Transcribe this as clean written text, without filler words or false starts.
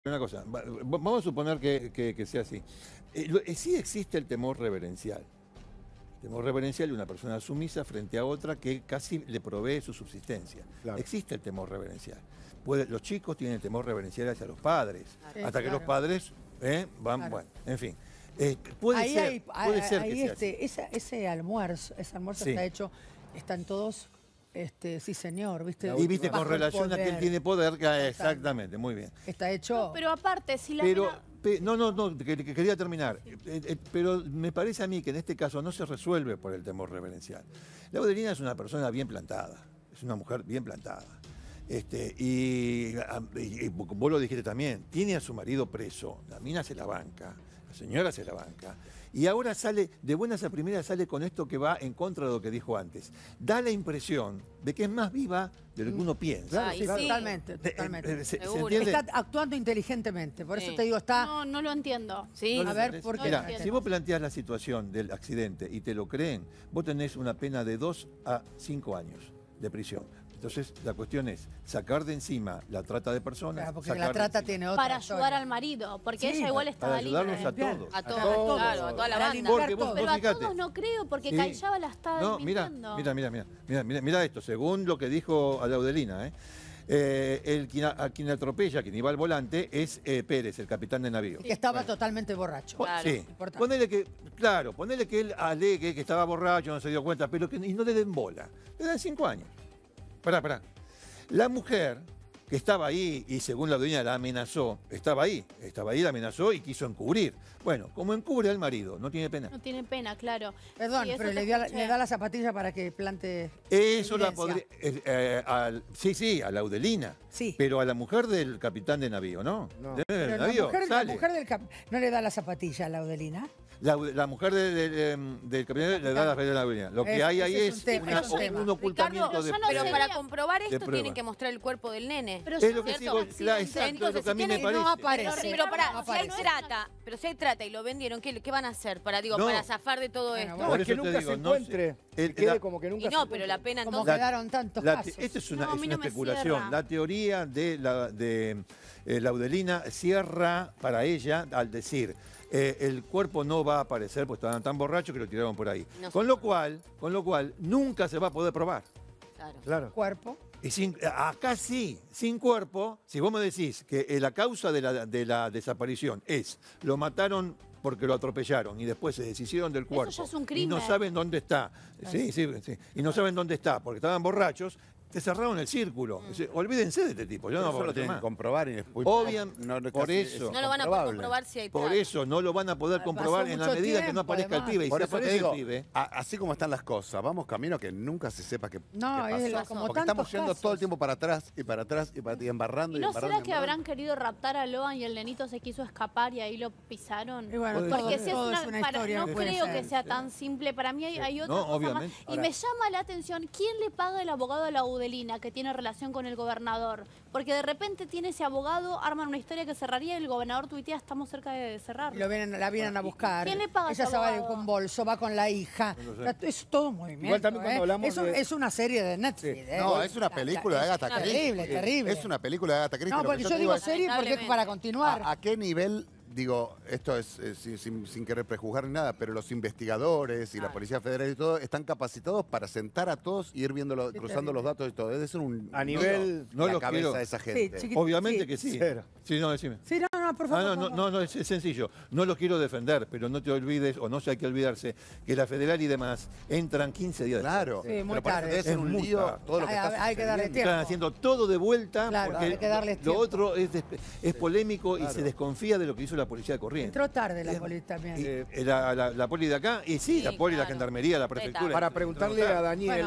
Una cosa, vamos a suponer que sea así. Sí existe el temor reverencial. El temor reverencial de una persona sumisa frente a otra que casi le provee su subsistencia. Claro. Existe el temor reverencial. Los chicos tienen el temor reverencial hacia los padres, sí, hasta que los padres van, bueno, en fin. Puede ser que sea así. Ese almuerzo sí. Está hecho, están todos... sí, señor, ¿viste? Y viste, con relación a que él tiene poder, exactamente, muy bien. Está hecho... No, pero aparte, si la... que quería terminar. Pero me parece a mí que en este caso no se resuelve por el temor reverencial. Laudelina es una persona bien plantada, es una mujer bien plantada. Y vos lo dijiste también, tiene a su marido preso, la mina se la banca, la señora se la banca. Y ahora sale, de buenas a primeras sale con esto que va en contra de lo que dijo antes. Da la impresión de que es más viva de lo que uno piensa. Sí, totalmente, totalmente. ¿Se entiende? Está actuando inteligentemente, por eso te digo, está... No lo entiendo. Sí. A ver, ¿por qué? Mira, si vos planteás la situación del accidente y te lo creen, vos tenés una pena de 2 a 5 años de prisión. Entonces, la cuestión es sacar de encima la trata de personas. Claro, porque la trata tiene otra para ayudar al marido, porque ella igual estaba libre. Para ayudarlos a todos. A todos, claro, a toda la banda. Pero a todos no creo, porque Callaba la está mintiendo. Mira esto, según lo que dijo a Laudelina, a quien atropella, quien iba al volante, es Pérez, el capitán de navío. Que estaba totalmente borracho. Claro. Sí. Ponele que él alegue que estaba borracho, no se dio cuenta, pero y no le den bola. Le dan 5 años. Pará. La mujer que estaba ahí y según la dueña la amenazó, estaba ahí, la amenazó y quiso encubrir. Bueno, como encubre al marido, no tiene pena. No tiene pena, claro. Perdón, sí, pero le da la zapatilla para que plante... Eso la podría... sí, a Laudelina. Sí. Pero a la mujer del capitán de navío, ¿no? Pero la mujer ¿no le da la zapatilla a Laudelina? La mujer del capitán le da la zapatilla a Laudelina. Lo que hay ahí es un ocultamiento de... Pero para comprobar esto tienen que mostrar el cuerpo del nene. Pero es lo que digo, exacto, es lo que a mí me parece. No aparece. Pero si hay trata y lo vendieron, ¿qué van a hacer para zafar de todo esto? Por eso que nunca se encuentre, quede como que nunca se encuentre. Pero la pena como entonces... quedaron tantos casos. Esto es una especulación. La teoría de Laudelina cierra para ella al decir el cuerpo no va a aparecer porque estaban tan borrachos que lo tiraron por ahí. Con lo cual nunca se va a poder probar. Claro. Cuerpo. Y acá sí, sin cuerpo, si vos me decís que la causa de la desaparición es lo mataron porque lo atropellaron y después se deshicieron del cuerpo. Eso ya es un crimen. Y no saben dónde está. Sí. Y no saben dónde está porque estaban borrachos. Te cerraron el círculo. Olvídense de este tipo. Yo no lo tienen que comprobar y después... por eso. No lo van a poder comprobar si hay trata. Por eso no lo van a poder comprobar en la medida que no aparezca el pibe. Y por si eso aparece el pibe... Así como están las cosas, vamos camino a que nunca se sepa qué pasó. Como porque estamos yendo todo el tiempo para atrás y embarrando ¿Y no será que habrán querido raptar a Loan y el nenito se quiso escapar y ahí lo pisaron? Y bueno, porque si es una historia, no creo que sea tan simple. Para mí hay otra cosa más. Y me llama la atención, ¿quién le paga el abogado a Laudelina que tiene relación con el gobernador? Porque de repente tiene ese abogado, arman una historia que cerraría y el gobernador tuitea, estamos cerca de cerrarlo. La vienen a buscar. ¿Quién le paga a ese ese abogado? abogado? Con bolso, va con la hija. Es todo un movimiento. Igual también cuando hablamos es una serie de Netflix. No, es una película de Agatha Christie. Terrible. Es una película de Agatha Christie. No, porque yo digo serie porque es para continuar. ¿A qué nivel? Digo, esto es sin querer prejuzgar ni nada, pero los investigadores y la Policía Federal y todo están capacitados para sentar a todos y ir viéndolo, cruzando los datos y todo. Debe ser a nivel la cabeza de esa gente. Sí, obviamente que sí. Sí, no, decime. Sí, no, por favor. No, es sencillo. No los quiero defender, pero no te olvides, o no sé, hay que olvidarse, que la Federal y demás entran 15 días después. Claro, sí, muy pero tarde. Debe ser un lío todo lo que está hay que darle tiempo. Están haciendo todo de vuelta, porque hay que darles tiempo. Lo otro es polémico y se desconfía de lo que hizo la policía de Corrientes. Entró tarde la poli también. La poli de acá, y sí, la poli, la gendarmería, la prefectura. Para preguntarle a Daniel...